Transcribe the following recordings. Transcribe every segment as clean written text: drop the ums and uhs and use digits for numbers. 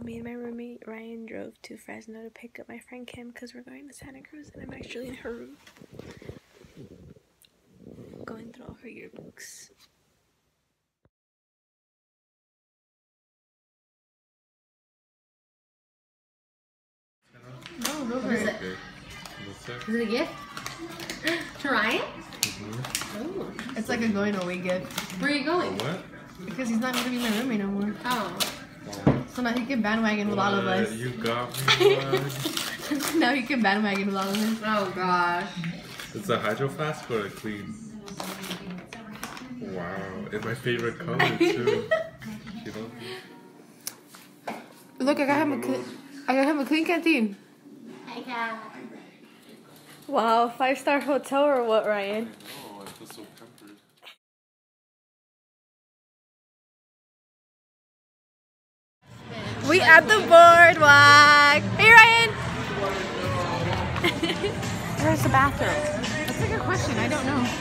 me and my roommate Ryan drove to Fresno to pick up my friend Kim because we're going to Santa Cruz and I'm actually in her room going through all her yearbooks. Oh, go for it. Is it a gift? To Ryan? Oh. It's like a going away gift. Where are you going? What? Because he's not going to be my roommate no more. Oh. So now he can bandwagon with all of us. You got me one. Now he can bandwagon with all of us. Oh gosh. It's a hydro flask or a clean? Wow. It's my favorite color too. You know? Look, I got him a clean canteen. I got. Wow, 5-star hotel or what, Ryan? Oh, I feel so pampered. We at the boardwalk. Hey, Ryan. Where's the bathroom? That's a good question. I don't know.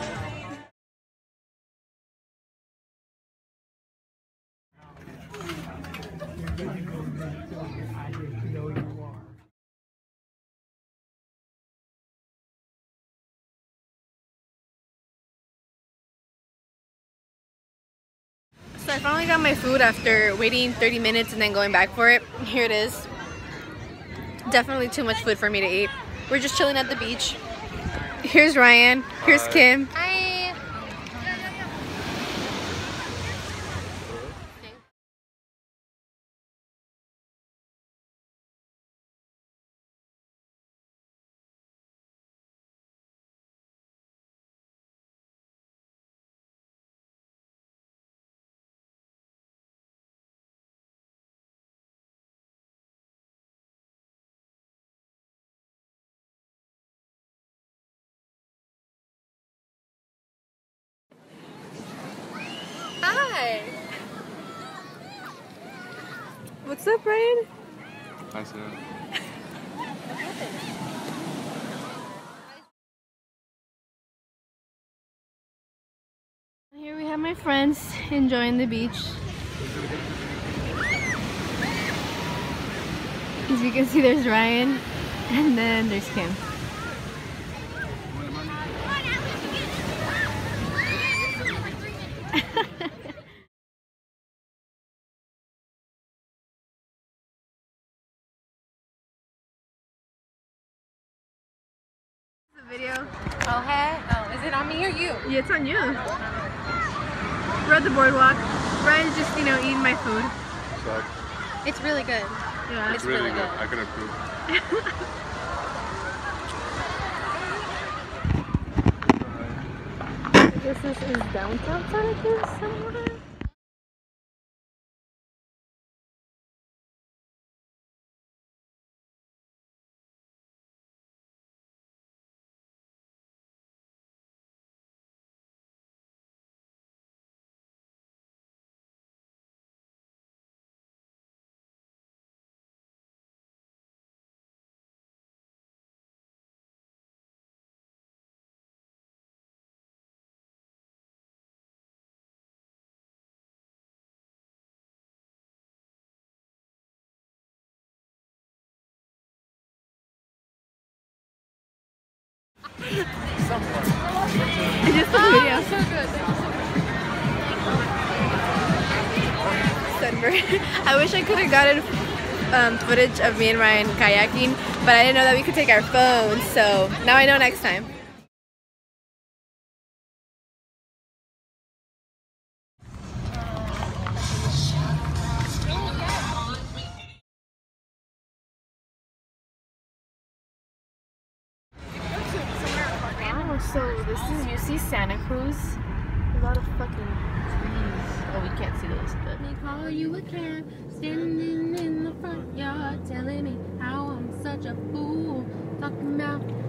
So I finally got my food after waiting 30 minutes and then going back for it. Here it is. Definitely too much food for me to eat. We're just chilling at the beach. Here's Ryan. Here's Kim. Hi. Hi. What's up, Ryan? Hi, Sarah. Here we have my friends enjoying the beach. As you can see, there's Ryan, and then there's Kim. Video. Oh, hey. Oh, is it on me or you? Yeah, it's on you. We're at the boardwalk. Ryan's just, you know, eating my food. Suck. It's really good. Yeah, It's really good. I can approve. This is downtown Santa Cruz somewhere. I just saw the video. So good. Sunburn. I wish I could have gotten footage of me and Ryan kayaking, but I didn't know that we could take our phones, so now I know next time. So this is UC Santa Cruz. A lot of fucking trees. Oh, we can't see those, but They call you a cab, standing in the front yard, telling me how I'm such a fool. Talking about